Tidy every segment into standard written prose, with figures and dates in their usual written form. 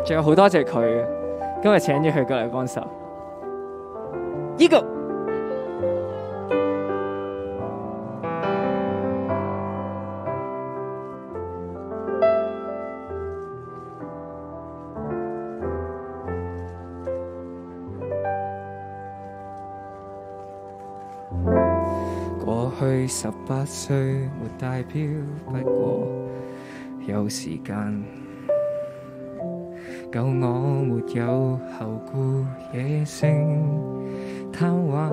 仲有好多謝佢，今日請咗佢過嚟幫手。呢個過去18歲沒代表，不過有時間夠我沒有後顧野性貪玩。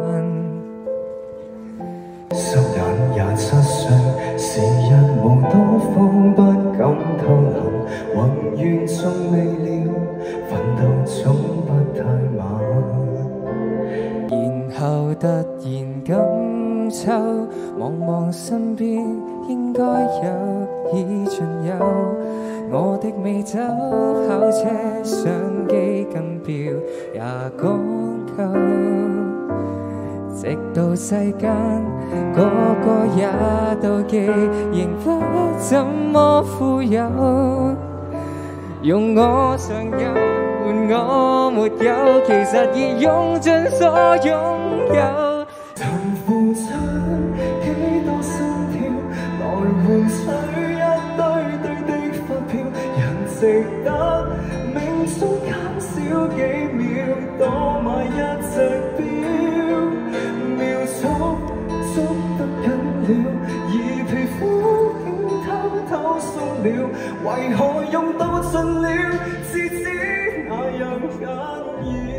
霎眼27歲，時日無多方，不敢偷懶，宏願縱未了，奮鬥總不太晚。 然後突然感秋，望望身邊應該有已盡有，我的美酒跑車相機跟錶也講究，直到世間個個也妒忌，仍不怎麼富有，用我尚有換我沒有，其實已用盡所擁有。 曾付出幾多心跳，來換取一堆堆的發票，人值得命中減少幾秒，多買一隻錶，秒速捉得緊了，而皮膚竟偷偷鬆了，為何用到盡了，至知那樣緊要。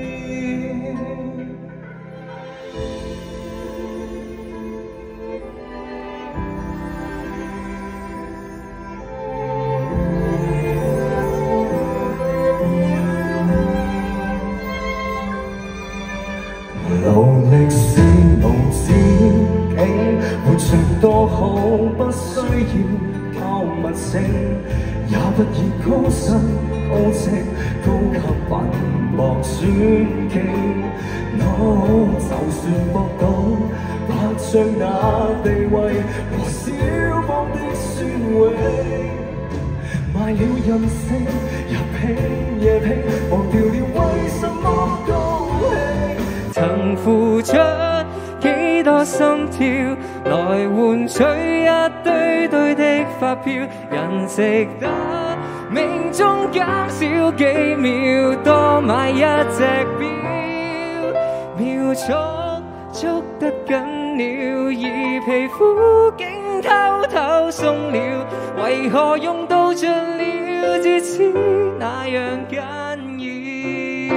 勞力是無止境，活着多好，不需要靠物證，也不以高薪高職高級品博尊敬。就算博到拍像那地位和小芳的尊榮，賣了任性，日拼夜拼，忘掉了為什麼高興。 曾付出幾多心跳，來換取一堆堆的發票，人值得命中減少幾秒，多買一隻錶，秒速捉得緊了，而皮膚竟偷偷鬆了，為何用到盡了，至知那樣緊要。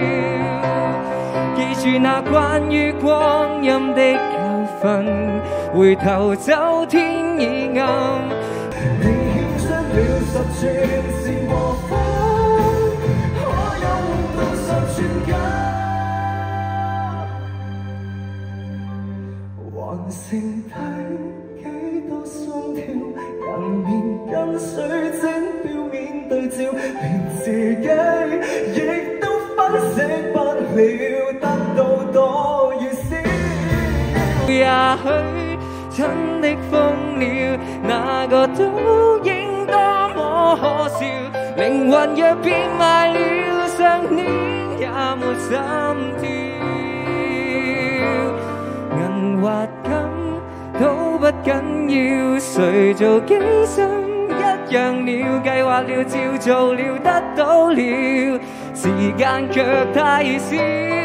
記住那關於光陰的教訓，回頭走天已暗。 你獻出了10寸是和風，可有換到10寸金？還剩低幾多心跳？人面跟水晶表面對照，連自己亦都分析不了，得到多與少。 也許真的瘋了，那個倒影多麼可笑，靈魂若變賣了，上年也沒心跳，銀或金都不緊要，誰做機心一樣了，計劃了照做了得到了，時間卻太少。